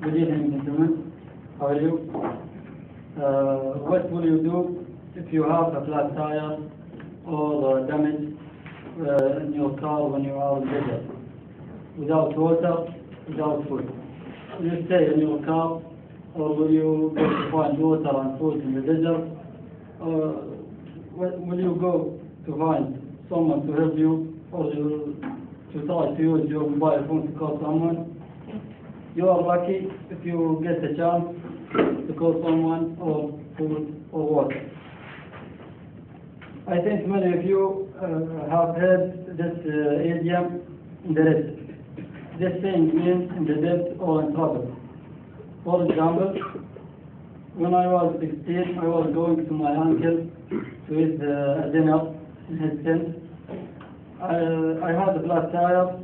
Good evening, gentlemen. How are you? What will you do if you have a flat tire or damage in your car when you are in desert? Without water, without food. Will you stay in your car, or will you go to find water and food in the desert? Or will you go to find someone to help you, or you to try to use your mobile phone to call someone? You are lucky if you get a chance to call someone or food or water. I think many of you have heard this idiom in the desert. This thing means in the debt or in trouble. For example, when I was 16, I was going to my uncle to eat dinner in his tent. I had a flat tire.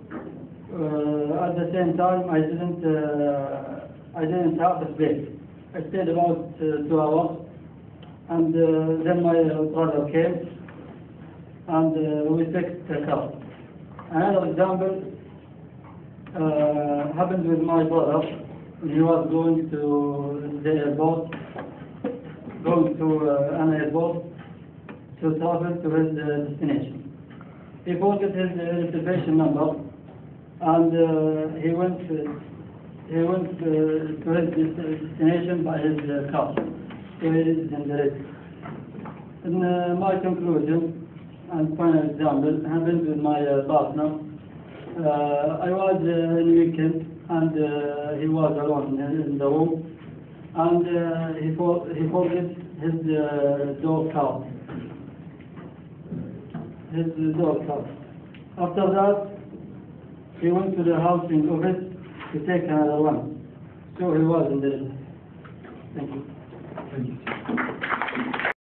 At the same time, I didn't have a space. I stayed about 2 hours, and then my brother came, and we fixed the car. Another example happened with my brother when he was going to the airport, going to an airport to travel to his destination. He forgot his reservation number, and he went to his destination by his car. So he is in the risk. In my conclusion and final example happened with my partner. I was in weekend, and he was alone in the room, and he forgot his dog card. After that, he went to the housing office to take another one. So he was in the risk. Thank you.